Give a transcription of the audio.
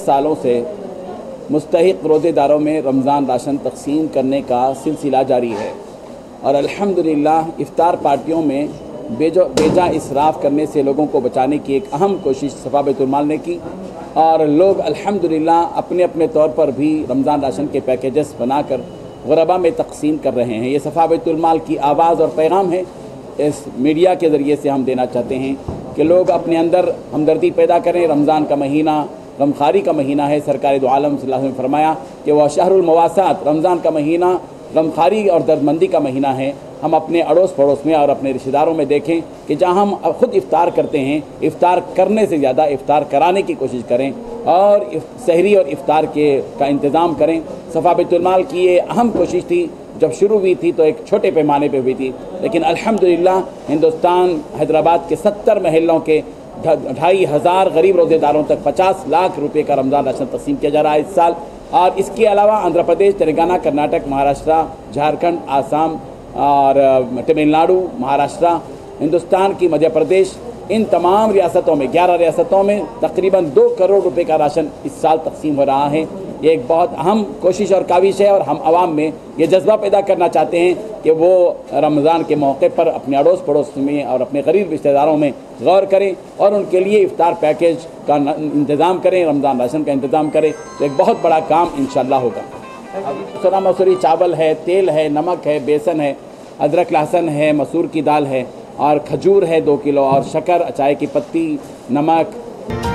सालों से मुस्तहिक रोज़ेदारों में रमज़ान राशन तक़सीम करने का सिलसिला जारी है और अल्हम्दुलिल्लाह इफ्तार पार्टियों में बेजा इसराफ़ करने से लोगों को बचाने की एक अहम कोशिश सफ़ा बैतुल माल ने की और लोग अल्हम्दुलिल्लाह अपने अपने तौर पर भी रमज़ान राशन के पैकेजेस बनाकर ग़ुरबा में तक़सीम कर रहे हैं। ये सफ़ा बैतुल माल की आवाज़ और पैगाम है। इस मीडिया के ज़रिए से हम देना चाहते हैं कि लोग अपने अंदर हमदर्दी पैदा करें। रमज़ान का महीना गमखारी का महीना है। सरकार दो आलम सल्लल्लाहु अलैहि वसल्लम ने फरमाया कि वह शहरुल मवासात, रमज़ान का महीना गमखारी और दर्दमंदी का महीना है। हम अपने अड़ोस पड़ोस में और अपने रिश्तेदारों में देखें कि जहां हम ख़ुद इफ़्तार करते हैं, इफ़्तार करने से ज़्यादा इफ़्तार कराने की कोशिश करें और सहरी और इफ़्तार का इंतज़ाम करें। सफ़ा बैतुल माल की ये अहम कोशिश थी। जब शुरू हुई थी तो एक छोटे पैमाने पे हुई थी, लेकिन अल्हम्दुलिल्लाह हिंदुस्तान हैदराबाद के 70 महलों के 2,500 गरीब रोज़ेदारों तक 50 लाख रुपए का रमज़ान राशन तक़सीम किया जा रहा है इस साल। और इसके अलावा आंध्र प्रदेश, तेलंगाना, कर्नाटक, महाराष्ट्र, झारखंड, आसाम और तमिलनाडु, महाराष्ट्र, हिंदुस्तान की मध्य प्रदेश, इन तमाम रियासतों में 11 रियासतों में तकरीबन 2 करोड़ रुपए का राशन इस साल तक़सीम हो रहा है। ये एक बहुत अहम कोशिश और काविश है और हम आवाम में ये जज्बा पैदा करना चाहते हैं कि वो रमज़ान के मौके पर अपने अड़ोस पड़ोस में और अपने गरीब रिश्तेदारों में गौर करें और उनके लिए इफ़्तार पैकेज का इंतज़ाम करें, रमज़ान राशन का इंतज़ाम करें। तो एक बहुत बड़ा काम इंशाअल्लाह होगा। सोना मसूरी चावल है, तेल है, नमक है, बेसन है, अदरक लहसुन है, मसूर की दाल है और खजूर है 2 किलो और शक्कर, चाय की पत्ती, नमक।